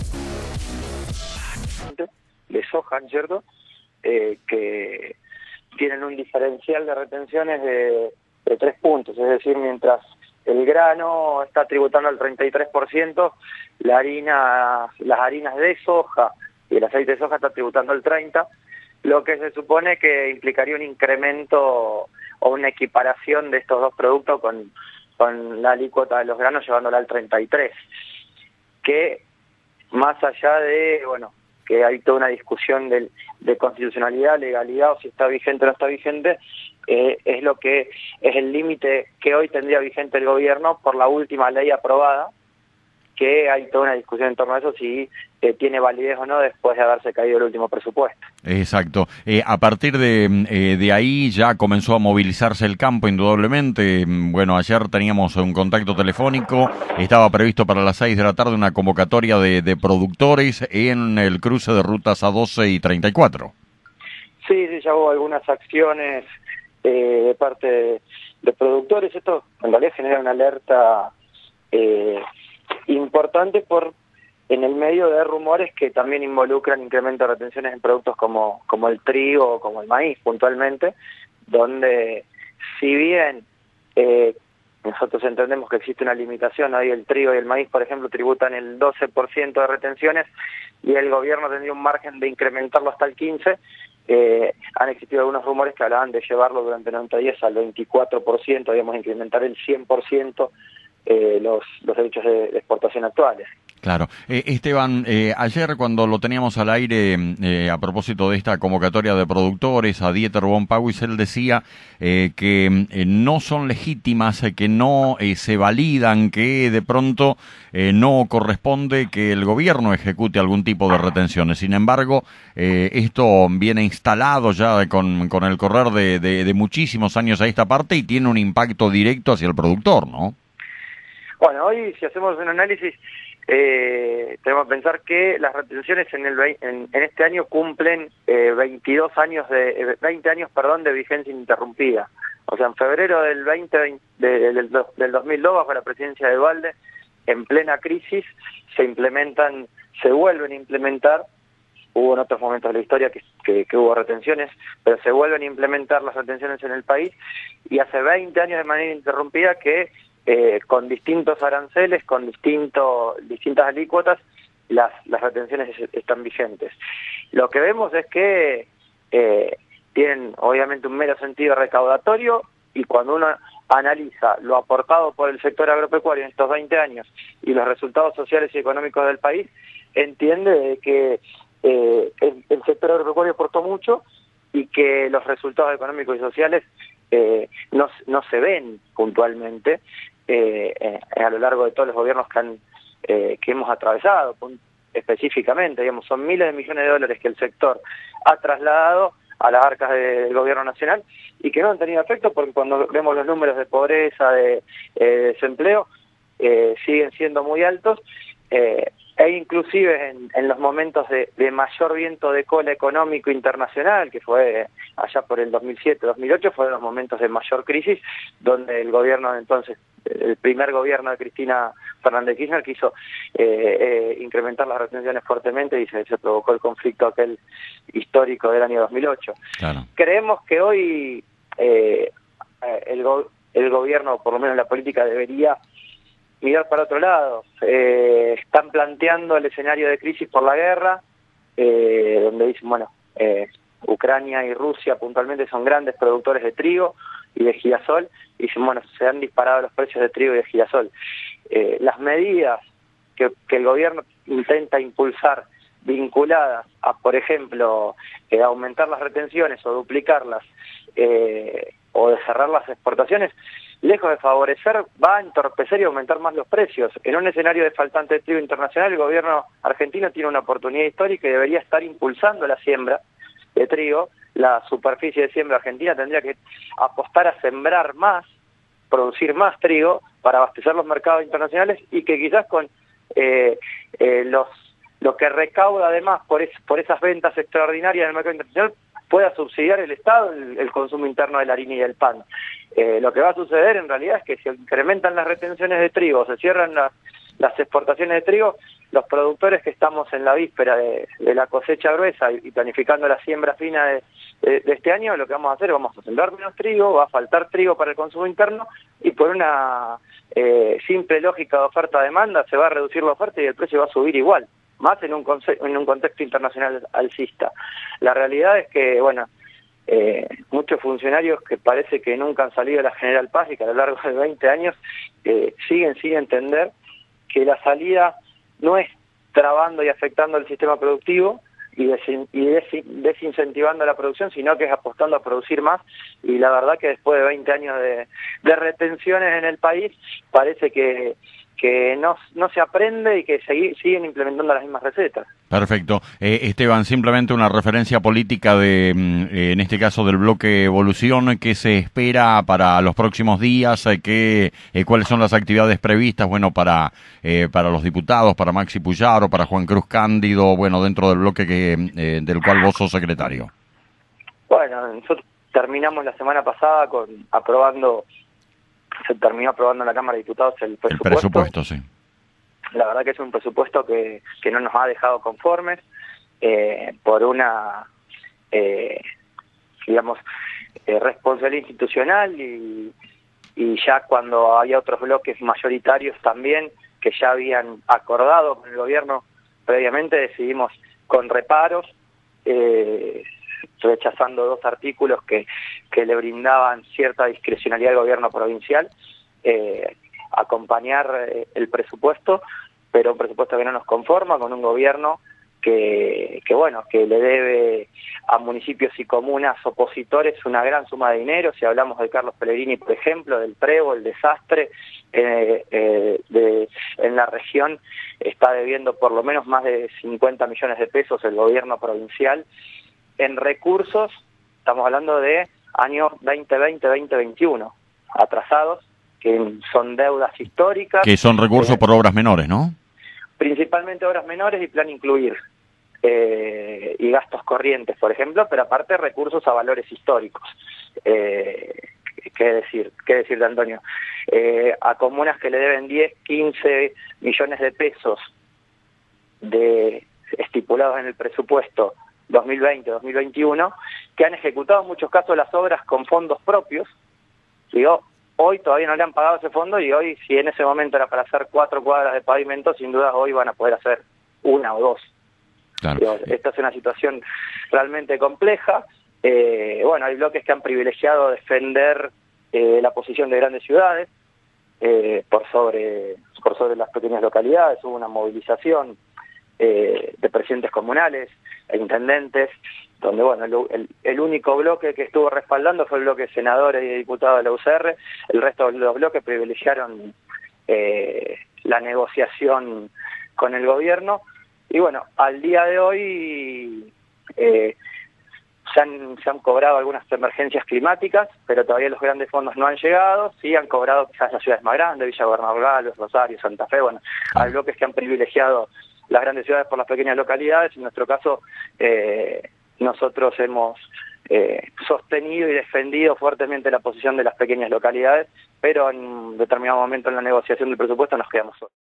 De soja, ¿cierto? Que tienen un diferencial de retenciones de 3 puntos, es decir, mientras el grano está tributando al 33%, las harinas de soja y el aceite de soja está tributando al 30%, lo que se supone que implicaría un incremento o una equiparación de estos dos productos con la alícuota de los granos llevándola al 33%, que más allá de, bueno, que hay toda una discusión de constitucionalidad, legalidad, o si está vigente o no está vigente, es lo que es el límite que hoy tendría vigente el gobierno por la última ley aprobada, que hay toda una discusión en torno a eso, si tiene validez o no después de haberse caído el último presupuesto. Exacto. A partir de ahí ya comenzó a movilizarse el campo, indudablemente. Bueno, ayer teníamos un contacto telefónico, estaba previsto para las 6 de la tarde una convocatoria de productores en el cruce de rutas A12 y 34. Sí, ya hubo algunas acciones de parte de productores. Esto en realidad genera una alerta importante en el medio de rumores que también involucran incremento de retenciones en productos como el trigo o como el maíz puntualmente, donde si bien nosotros entendemos que existe una limitación, ahí el trigo y el maíz, por ejemplo, tributan el 12% de retenciones y el gobierno tendría un margen de incrementarlo hasta el 15%, han existido algunos rumores que hablaban de llevarlo durante 90 días al 24%, digamos, incrementar el 100% los derechos de exportación actuales. Claro. Esteban, ayer cuando lo teníamos al aire a propósito de esta convocatoria de productores a Dieter von Pauwis, él decía que no son legítimas, que no se validan, que de pronto no corresponde que el gobierno ejecute algún tipo de retenciones. Sin embargo, esto viene instalado ya con el correr de muchísimos años a esta parte y tiene un impacto directo hacia el productor, ¿no? Bueno, hoy si hacemos un análisis, tenemos que pensar que las retenciones en este año cumplen 20 años de vigencia ininterrumpida. O sea, en febrero del 2002, bajo la presidencia de Dualde, en plena crisis, se vuelven a implementar. Hubo en otros momentos de la historia que hubo retenciones, pero se vuelven a implementar las retenciones en el país, y hace 20 años de manera ininterrumpida que con distintos aranceles, con distintas alícuotas, las retenciones están vigentes. Lo que vemos es que tienen obviamente un mero sentido recaudatorio, y cuando uno analiza lo aportado por el sector agropecuario en estos 20 años y los resultados sociales y económicos del país, entiende que el sector agropecuario aportó mucho y que los resultados económicos y sociales no se ven puntualmente a lo largo de todos los gobiernos que hemos atravesado. Específicamente, digamos, son miles de millones de dólares que el sector ha trasladado a las arcas del gobierno nacional y que no han tenido efecto, porque cuando vemos los números de pobreza, de desempleo, siguen siendo muy altos, e inclusive en los momentos de mayor viento de cola económico internacional, que fue allá por el 2007-2008, fueron los momentos de mayor crisis, donde el gobierno de entonces, el primer gobierno de Cristina Fernández Kirchner, quiso incrementar las retenciones fuertemente y se provocó el conflicto aquel histórico del año 2008. Claro. Creemos que hoy el gobierno, por lo menos la política, debería mirar para otro lado. Están planteando el escenario de crisis por la guerra, donde dicen, bueno, Ucrania y Rusia puntualmente son grandes productores de trigo y de girasol, y dicen, bueno, se han disparado los precios de trigo y de girasol. Las medidas que el gobierno intenta impulsar vinculadas a, por ejemplo, aumentar las retenciones o duplicarlas, o de cerrar las exportaciones, lejos de favorecer, va a entorpecer y aumentar más los precios. En un escenario de faltante de trigo internacional, el gobierno argentino tiene una oportunidad histórica y debería estar impulsando la siembra de trigo. La superficie de siembra argentina tendría que apostar a sembrar más, producir más trigo para abastecer los mercados internacionales, y que quizás con lo que recauda además por esas ventas extraordinarias en el mercado internacional pueda subsidiar el Estado el consumo interno de la harina y del pan. Lo que va a suceder en realidad es que si incrementan las retenciones de trigo, se cierran las exportaciones de trigo, los productores que estamos en la víspera de la cosecha gruesa y planificando la siembra fina de este año, lo que vamos a hacer, vamos a sembrar menos trigo, va a faltar trigo para el consumo interno y por una simple lógica de oferta-demanda se va a reducir la oferta y el precio va a subir igual, más en un contexto internacional alcista. La realidad es que, bueno, muchos funcionarios que parece que nunca han salido de la General Paz y que a lo largo de 20 años siguen sin entender que la salida no es trabando y afectando el sistema productivo y desincentivando la producción, sino que es apostando a producir más, y la verdad que después de 20 años de retenciones en el país parece que no se aprende y que siguen implementando las mismas recetas. Perfecto. Esteban, simplemente una referencia política en este caso del bloque Evolución, ¿qué se espera para los próximos días? ¿Cuáles son las actividades previstas, bueno, para los diputados, para Maxi Puyaro, para Juan Cruz Cándido, bueno, dentro del bloque del cual vos sos secretario? Bueno, nosotros terminamos la semana pasada se terminó aprobando en la Cámara de Diputados el presupuesto. El presupuesto, sí. La verdad que es un presupuesto que no nos ha dejado conformes por una, responsabilidad institucional y ya cuando había otros bloques mayoritarios también que ya habían acordado con el gobierno previamente, decidimos con reparos, rechazando 2 artículos que le brindaban cierta discrecionalidad al gobierno provincial, acompañar el presupuesto, pero un presupuesto que no nos conforma, con un gobierno que le debe a municipios y comunas opositores una gran suma de dinero. Si hablamos de Carlos Pellegrini, por ejemplo, del Prevo, el desastre en la región, está debiendo por lo menos más de 50 millones de pesos el gobierno provincial en recursos. Estamos hablando de años 2020-2021, atrasados, que son deudas históricas. Que son recursos por obras menores, ¿no? Principalmente obras menores y plan incluir, y gastos corrientes, por ejemplo, pero aparte recursos a valores históricos. ¿Qué decir de Antonio? A comunas que le deben 10, 15 millones de pesos estipulados en el presupuesto 2020-2021, que han ejecutado en muchos casos las obras con fondos propios. Digo, hoy todavía no le han pagado ese fondo, y hoy, si en ese momento era para hacer 4 cuadras de pavimento, sin duda hoy van a poder hacer 1 o 2. Claro. Digo, esta es una situación realmente compleja. Hay bloques que han privilegiado defender la posición de grandes ciudades por sobre las pequeñas localidades. Hubo una movilización de presidentes comunales e intendentes, donde el único bloque que estuvo respaldando fue el bloque de senadores y diputados de la UCR. El resto de los bloques privilegiaron la negociación con el gobierno, y al día de hoy se han cobrado algunas emergencias climáticas, pero todavía los grandes fondos no han llegado. Sí han cobrado quizás las ciudades más grandes, Villa Gobernador Galvez, Rosario, Santa Fe. Hay bloques que han privilegiado las grandes ciudades por las pequeñas localidades. En nuestro caso, nosotros hemos sostenido y defendido fuertemente la posición de las pequeñas localidades, pero en determinado momento en la negociación del presupuesto nos quedamos solos.